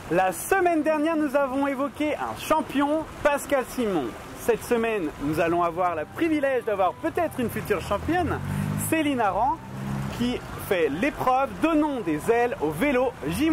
La semaine dernière, nous avons évoqué un champion, Pascal Simon. Cette semaine, nous allons avoir le privilège d'avoir peut-être une future championne, Céline Aran, qui fait l'épreuve Donnons des ailes au vélo J-.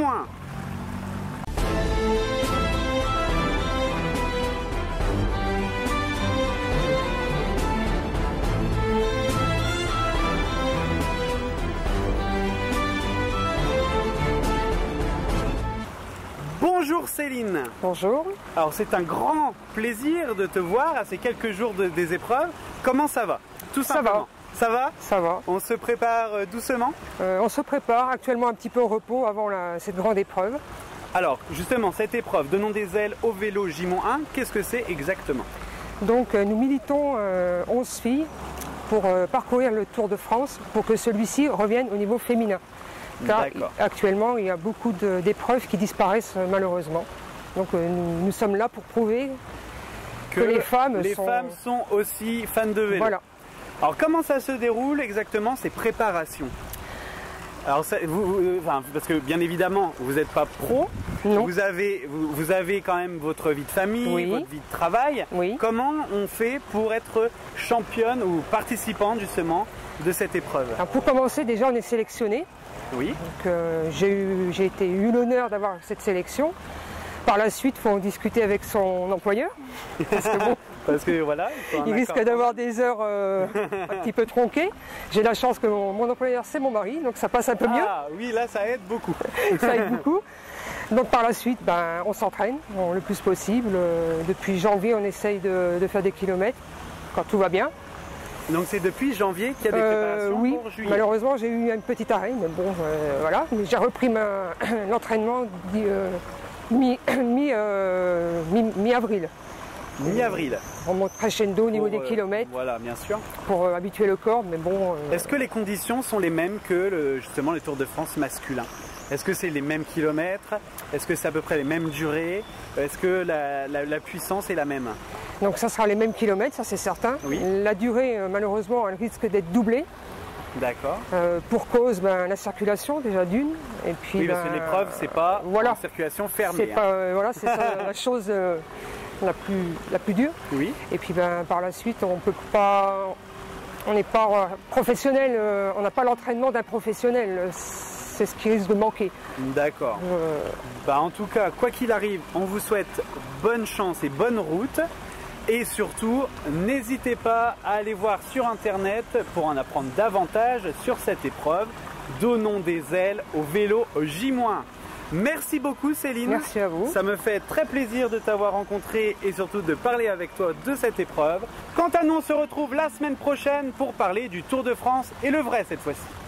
Bonjour Céline. Bonjour. Alors c'est un grand plaisir de te voir à ces quelques jours des épreuves. Comment ça va? Tout simplement. Ça va? Ça va. On se prépare doucement? On se prépare actuellement un petit peu au repos avant cette grande épreuve. Alors justement, cette épreuve, Donnons des ailes au vélo J-1, qu'est-ce que c'est exactement? Donc nous militons 11 filles pour parcourir le Tour de France pour que celui-ci revienne au niveau féminin. Car actuellement, il y a beaucoup d'épreuves qui disparaissent malheureusement. Donc nous sommes là pour prouver que les femmes sont aussi fans de vélo. Voilà. Alors comment ça se déroule exactement ces préparations? Alors parce que bien évidemment, vous n'êtes pas pro, vous avez quand même votre vie de famille, oui, votre vie de travail. Oui. Comment on fait pour être championne ou participante justement de cette épreuve? Alors, pour commencer, déjà on est sélectionné. Oui. Donc j'ai eu l'honneur d'avoir cette sélection. Par la suite, il faut en discuter avec son employeur. Parce que voilà, il risque d'avoir des heures un petit peu tronquées. J'ai la chance que mon employeur c'est mon mari, donc ça passe un peu mieux. Ah oui, là ça aide beaucoup. Ça aide beaucoup. Donc par la suite, on s'entraîne le plus possible. Depuis janvier, on essaye de faire des kilomètres quand tout va bien. Donc c'est depuis janvier qu'il y a des préparations oui, pour juillet. Malheureusement j'ai eu un petit arrêt, mais bon voilà. Mais j'ai repris l'entraînement mi-avril. Mi-avril. On monte crescendo au niveau des kilomètres. Voilà, bien sûr. Pour habituer le corps, mais bon. Est-ce que les conditions sont les mêmes que justement le Tour de France masculin? Est-ce que c'est les mêmes kilomètres? Est-ce que c'est à peu près les mêmes durées? Est-ce que la puissance est la même? Donc ça sera les mêmes kilomètres, ça c'est certain. Oui. La durée, malheureusement, elle risque d'être doublée. D'accord. Pour cause, la circulation déjà d'une. Et puis, oui, parce que l'épreuve, c'est pas en circulation fermée. Voilà, c'est ça la chose la plus dure. Oui. Et puis par la suite, on n'est pas professionnel, on n'a pas l'entraînement d'un professionnel. C'est ce qui risque de manquer. D'accord. En tout cas, quoi qu'il arrive, on vous souhaite bonne chance et bonne route. Et surtout, n'hésitez pas à aller voir sur internet pour en apprendre davantage sur cette épreuve. Donnons des ailes au vélo J-. Merci beaucoup Céline. Merci à vous. Ça me fait très plaisir de t'avoir rencontré et surtout de parler avec toi de cette épreuve. Quant à nous, on se retrouve la semaine prochaine pour parler du Tour de France et le vrai cette fois-ci.